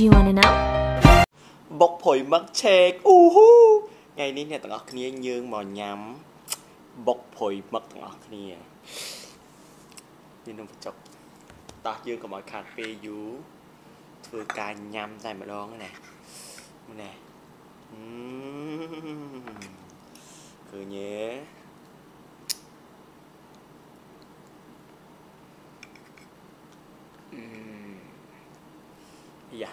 Do you wanna know? Bốc phổi mắc chèc ngày ní nè tặng ọc kia nhưng mà nhắm bốc phổi mắc tặng ọc kia nhưng nó chọc ta dương có mọi cà phê dú thưa ca nhắm tay mà đón cái nè cứ nhé dạ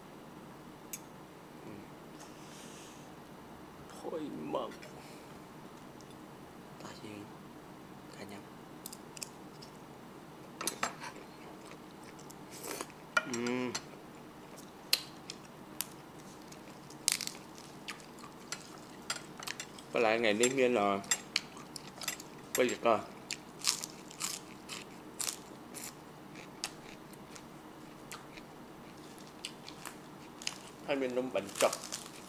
thôi mộng ta dương ca nhắm có lại ngày đi nghe là quay được coi hai bên nông bệnh trọc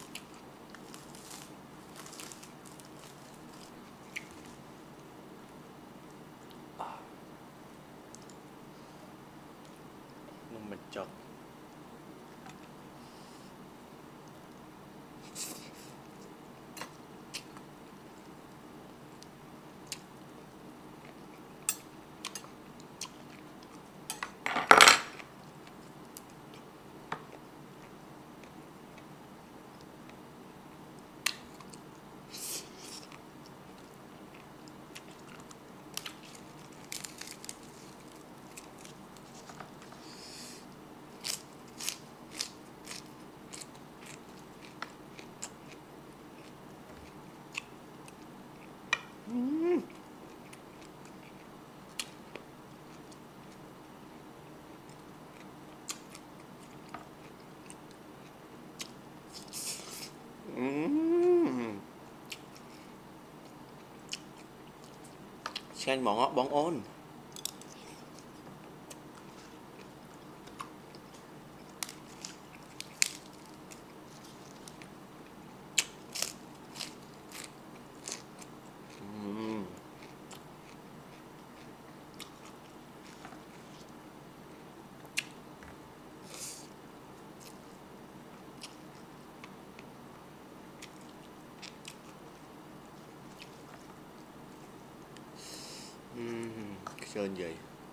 nông bệnh trọc Xem bóng ôn sơn vậy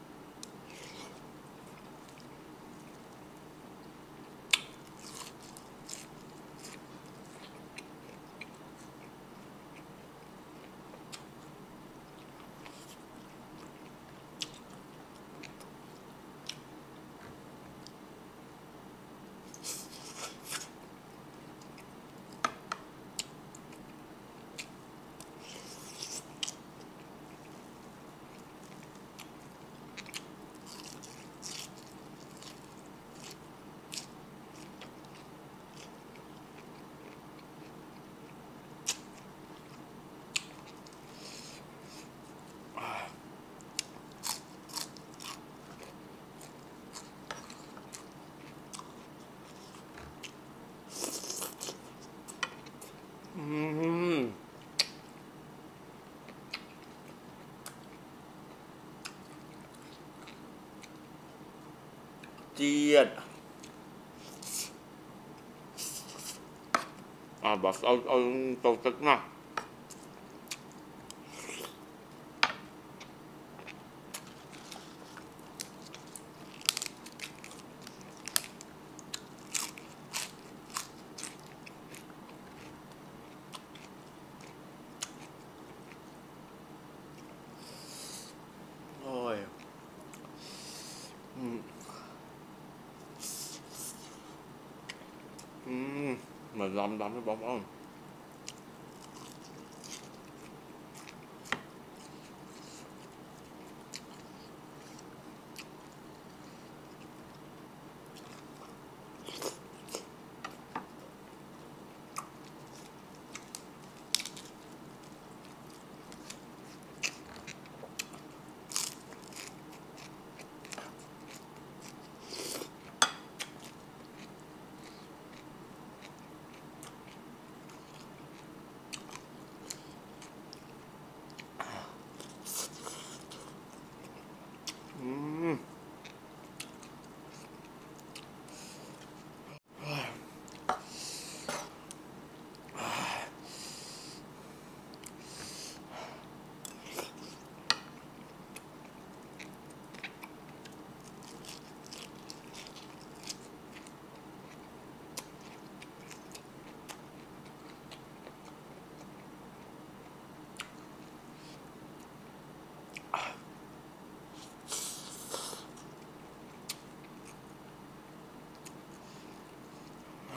chiên bỏ tàu tức nè rồi mà làm cái bóng không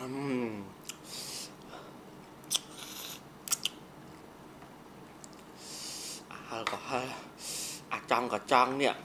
có cả trong nè.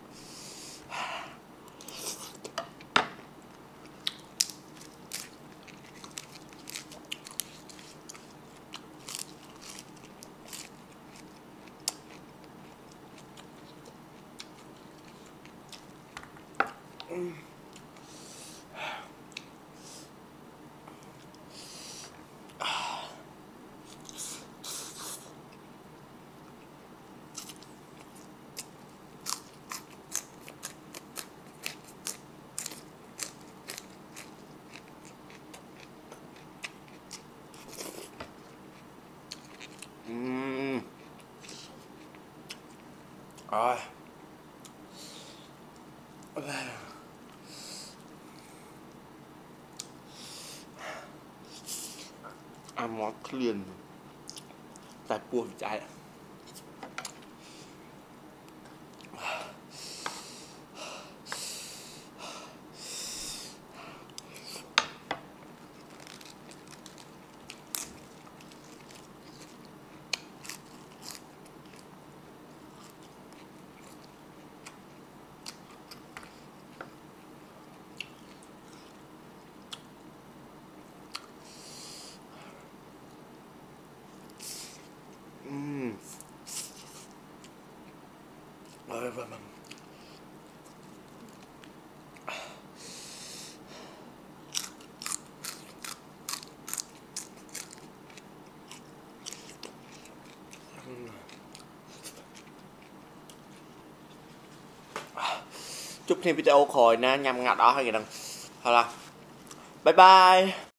Rồi. Ăn món liền tại buồn chạy. Vâng. Chúc thêm video khỏi nha, nhằm ngặt đó hay gì đâu. Thôi là bye bye.